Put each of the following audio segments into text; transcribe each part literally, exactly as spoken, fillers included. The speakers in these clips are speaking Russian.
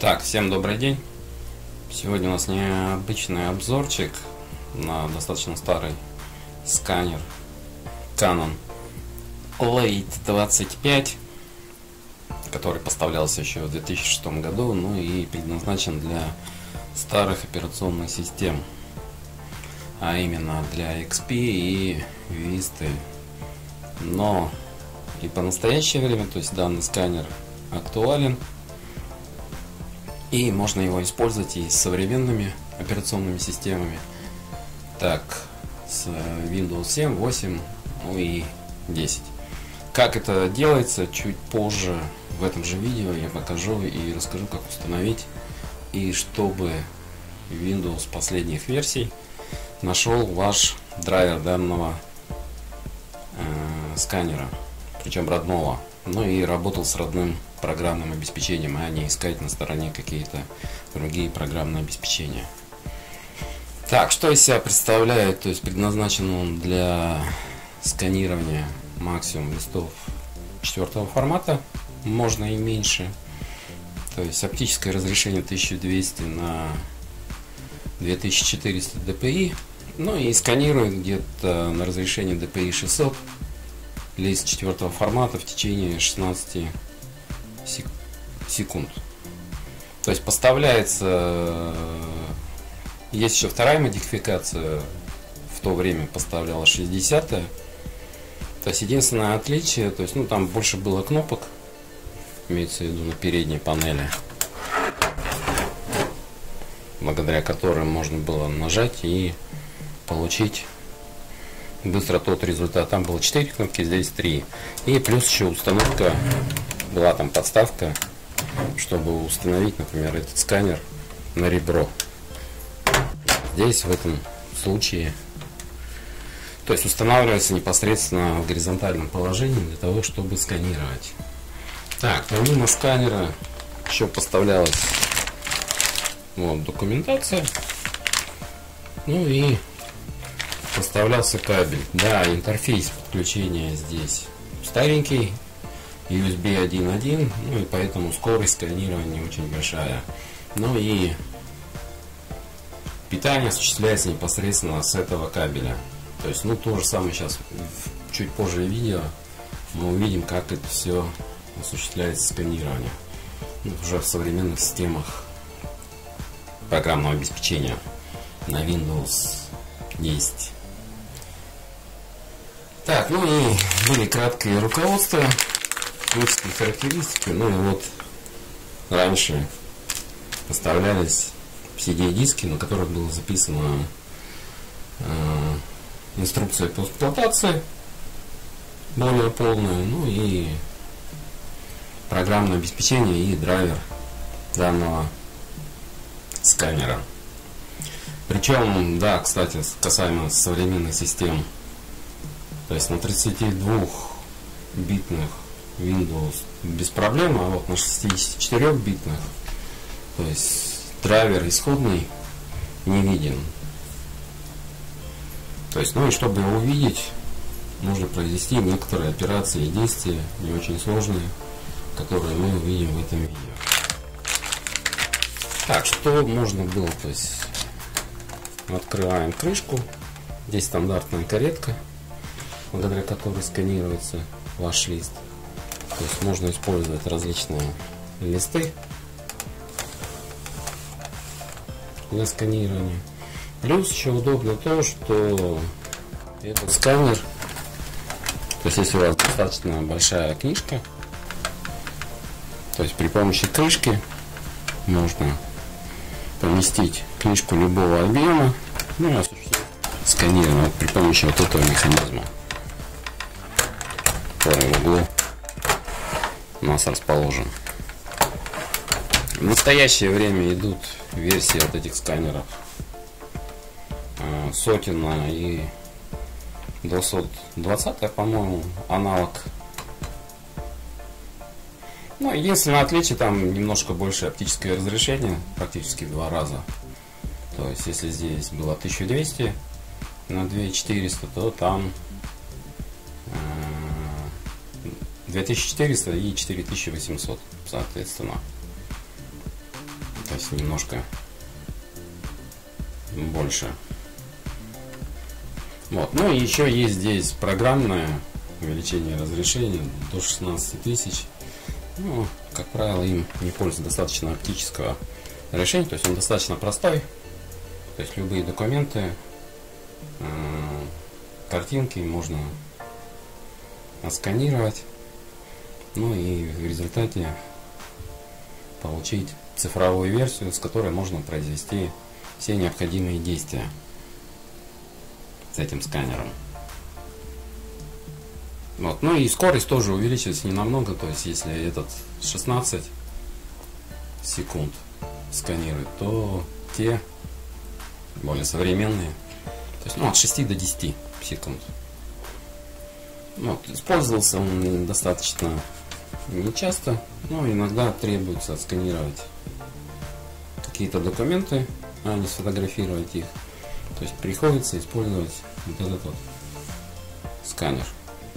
Так, всем добрый день. Сегодня у нас необычный обзорчик на достаточно старый сканер Canon Late двадцать пять, который поставлялся еще в две тысячи шестом году, ну и предназначен для старых операционных систем, а именно для икс пи и Vista. Но и по настоящее время, то есть данный сканер актуален, и можно его использовать и с современными операционными системами, так с Windows семь, восемь, ну и десять. Как это делается, чуть позже в этом же видео я покажу и расскажу, как установить, и чтобы Windows последних версий нашел ваш драйвер данного э, сканера, причем родного, ну и работал с родным программным обеспечением, а не искать на стороне какие-то другие программные обеспечения. Так, что из себя представляет? То есть предназначен он для сканирования максимум листов четвертого формата, можно и меньше. То есть оптическое разрешение тысяча двести на две тысячи четыреста дэ пэ и, ну и сканирует где-то на разрешении дэ пэ и шестьсот лист четвертого формата в течение шестнадцати секунд. То есть поставляется, есть еще вторая модификация, в то время поставляла шестидесятая. То есть единственное отличие, то есть ну там больше было кнопок, имеется в виду на передней панели, благодаря которым можно было нажать и получить быстро тот результат. Там было четыре кнопки, здесь три. И плюс еще установка, была там подставка, чтобы установить, например, этот сканер на ребро. Здесь в этом случае, то есть устанавливается непосредственно в горизонтальном положении для того, чтобы сканировать. Так, помимо сканера еще поставлялась вот документация, ну и поставлялся кабель. Да, интерфейс подключения здесь старенький, ю эс би один точка один, ну и поэтому скорость сканирования очень большая. Ну и питание осуществляется непосредственно с этого кабеля. То есть, ну, то же самое сейчас, чуть позже видео, мы увидим, как это все осуществляется сканирование. Ну, уже в современных системах программного обеспечения на Windows десять. Так, ну и были краткие руководства, технические характеристики. Ну и вот раньше поставлялись си ди-диски, на которых была записана э, инструкция по эксплуатации более полная, ну и программное обеспечение и драйвер данного сканера. Причем, да, кстати, касаемо современных систем, то есть на тридцатидвухбитных Windows без проблем, а вот на шестидесятичетырёхбитных, то есть драйвер исходный не виден. То есть, ну и чтобы его увидеть, нужно произвести некоторые операции и действия, не очень сложные, которые мы увидим в этом видео. Так, что можно было, то есть открываем крышку, здесь стандартная каретка, благодаря которой сканируется ваш лист. То есть можно использовать различные листы для сканирования. Плюс еще удобно то, что этот сканер, то есть если у вас достаточно большая книжка, то есть при помощи крышки можно поместить книжку любого объема, ну и осуществить сканирование при помощи вот этого механизма, который в углу у нас расположен. В настоящее время идут версии вот этих сканеров Сотина и двести двадцать, по-моему, аналог. Ну, единственное отличие, там немножко больше оптическое разрешение, практически в два раза. То есть, если здесь было тысяча двести на две тысячи четыреста, то там две тысячи четыреста и четыре тысячи восемьсот, соответственно. есть немножко больше. Вот. Ну и еще есть здесь программное увеличение разрешения до шестнадцати тысяч. Ну, как правило, им не пользуется достаточно оптического решения, то есть он достаточно простой. То есть любые документы, э, картинки можно отсканировать, ну и в результате получить цифровую версию, с которой можно произвести все необходимые действия с этим сканером. Вот. Ну и скорость тоже увеличивается не намного, то есть если этот шестнадцать секунд сканирует, то те более современные, то есть ну, от шести до десяти секунд. Вот. Использовался он достаточно нечасто, но иногда требуется отсканировать какие-то документы, а не сфотографировать их. То есть приходится использовать вот этот вот сканер.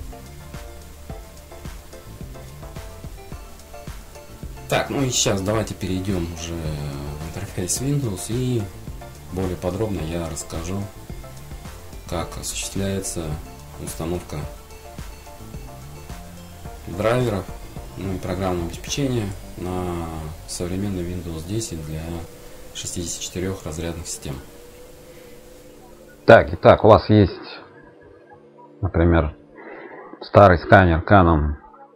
Так, ну и сейчас давайте перейдем уже в интерфейс Windows и более подробно я расскажу, как осуществляется установка драйверов, ну и программного обеспечения на современный Windows десять для шестидесяти четырёх разрядных систем. Так, итак, у вас есть, например, старый сканер Canon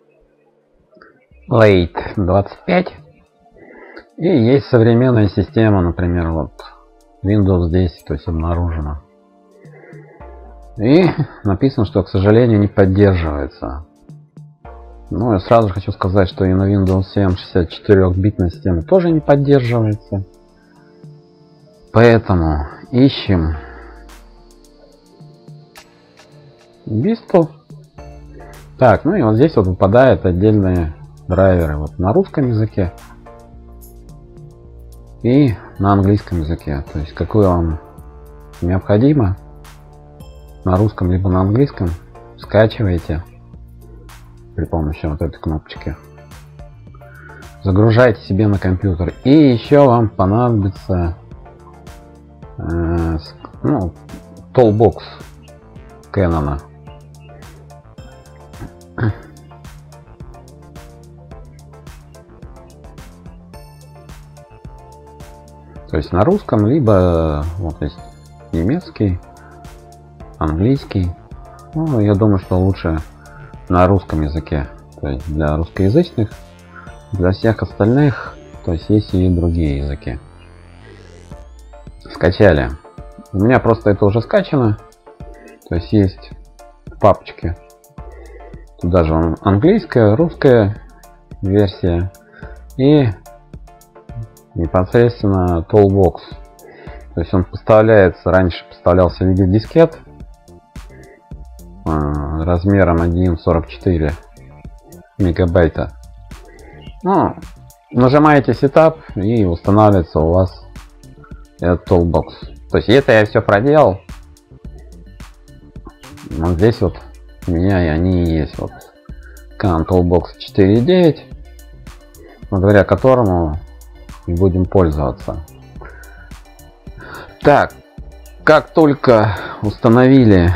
Late двадцать пять и есть современная система, например, вот Windows десять, то есть обнаружена. И написано, что, к сожалению, не поддерживается. Ну, я сразу же хочу сказать, что и на Windows семь шестьдесят четырёхбитная система тоже не поддерживается. Поэтому ищем бисту. Так, ну и вот здесь вот выпадают отдельные драйверы вот на русском языке и на английском языке. То есть какое вам необходимо на русском либо на английском, скачиваете при помощи вот этой кнопочки, загружайте себе на компьютер. И еще вам понадобится э, ну, Toolbox Canon. То есть на русском, либо вот есть немецкий, английский. Ну, я думаю, что лучше на русском языке. То есть для русскоязычных, для всех остальных, то есть есть и другие языки. Скачали. У меня просто это уже скачано. То есть есть папочки. Тут даже английская, русская версия и непосредственно Toolbox. То есть он поставляется, раньше поставлялся в виде дискет размером один целых сорок четыре сотых мегабайта. Ну, нажимаете Setup и устанавливается у вас этот Toolbox. То есть это я все проделал. Вот здесь вот у меня и они есть. Вот Canon Toolbox четыре точка девять, благодаря которому и будем пользоваться. Так, как только установили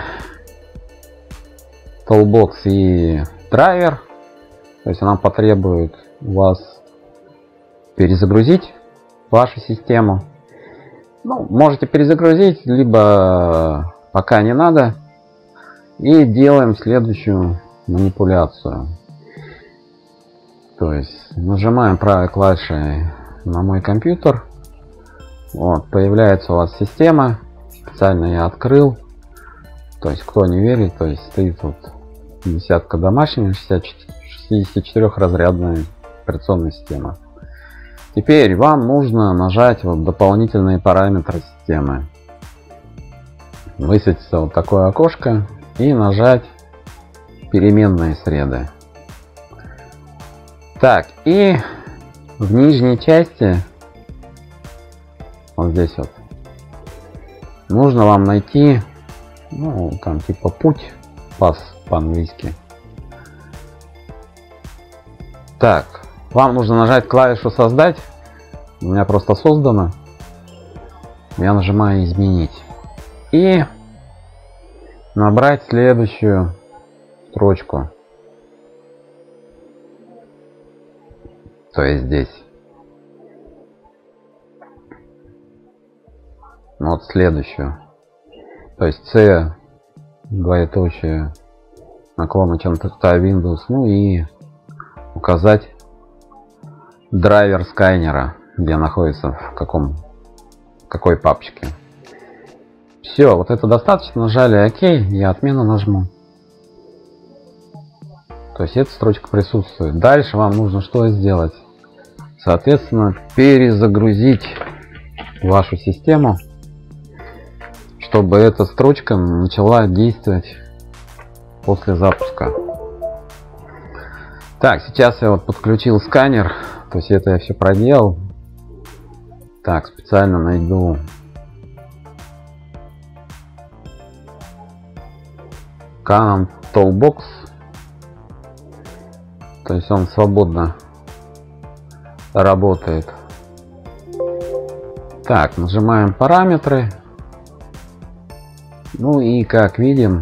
Toolbox и драйвер, то есть нам потребует у вас перезагрузить вашу систему. Ну, можете перезагрузить, либо пока не надо. И делаем следующую манипуляцию. То есть нажимаем правой клавишей на мой компьютер. Вот, появляется у вас система. Специально я открыл. То есть, кто не верит, то есть стоит вот десятка домашняя, шестидесятичетырёхразрядная операционная система. Теперь вам нужно нажать вот дополнительные параметры системы. Высветится вот такое окошко и нажать переменные среды. Так, и в нижней части, вот здесь вот, нужно вам найти, ну, там типа путь, пас по-английски. Так, вам нужно нажать клавишу создать У меня просто создано. Я нажимаю изменить. И набрать следующую строчку. То есть здесь. Вот следующую. То есть C, двоеточие, наклона чем-то Windows, ну и указать драйвер сканера, где находится, в каком, в какой папочке. Все, вот это достаточно. Нажали ОК, я отмену нажму. То есть эта строчка присутствует. Дальше вам нужно что сделать? Соответственно, перезагрузить вашу систему, чтобы эта строчка начала действовать после запуска. Так, сейчас я вот подключил сканер, то есть это я все проделал. Так, специально найду Canon Toolbox, то есть он свободно работает. Так, нажимаем параметры. Ну и как видим,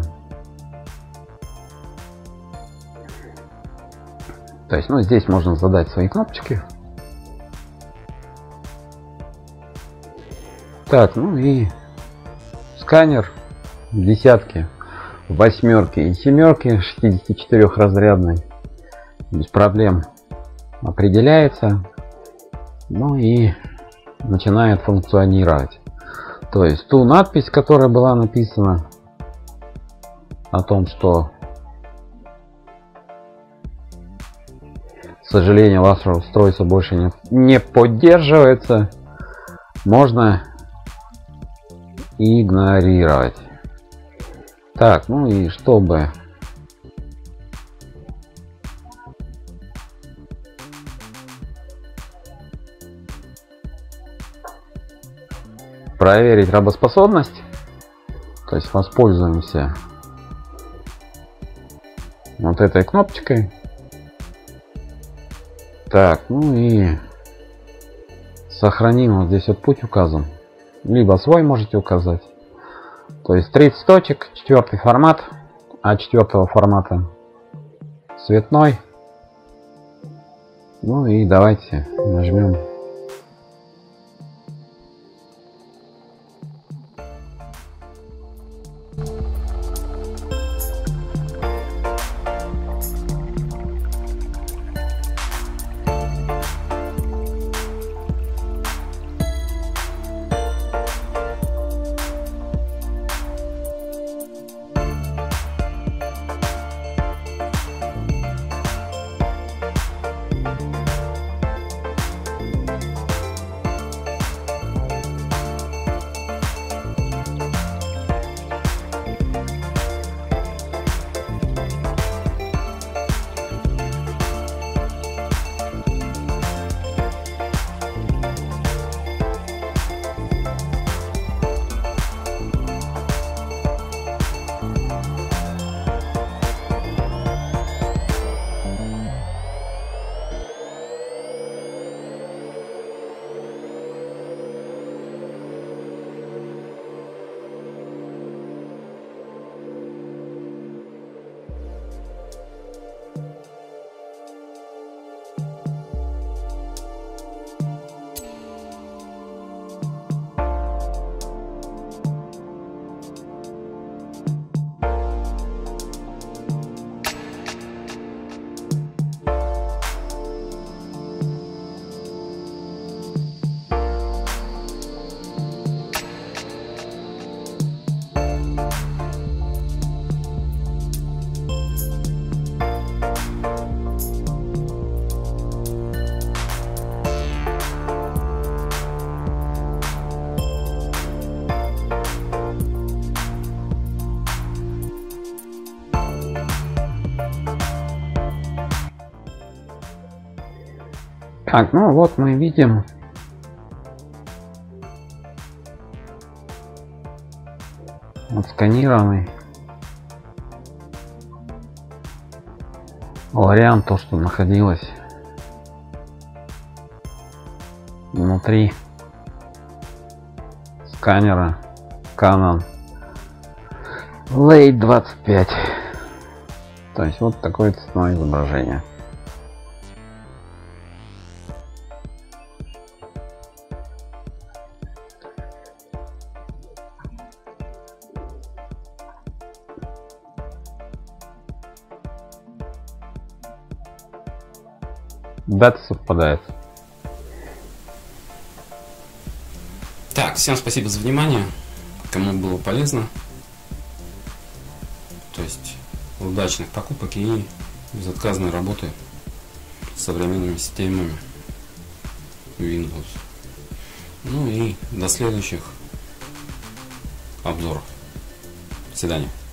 то есть, ну, здесь можно задать свои кнопочки. Так, ну и сканер десятки, восьмерки и семерки, шестидесятичетырёхразрядный, без проблем определяется. Ну и начинает функционировать. То есть ту надпись, которая была написана о том, что, к сожалению, ваше устройство больше не, не поддерживается, можно игнорировать. Так, ну и чтобы проверить работоспособность, то есть воспользуемся вот этой кнопочкой. Так, ну и сохраним. Вот здесь вот путь указан, либо свой можете указать. То есть тридцать точек, четвертый формат, а четвертого формата цветной. Ну и давайте нажмем. Так, ну вот мы видим отсканированный вариант, то, что находилось в внутри сканера Canon Late двадцать пять. То есть вот такое цветное изображение. Дата совпадает. Так, всем спасибо за внимание. Кому было полезно. То есть удачных покупок и безотказной работы с современными системами Windows. Ну и до следующих обзоров. До свидания.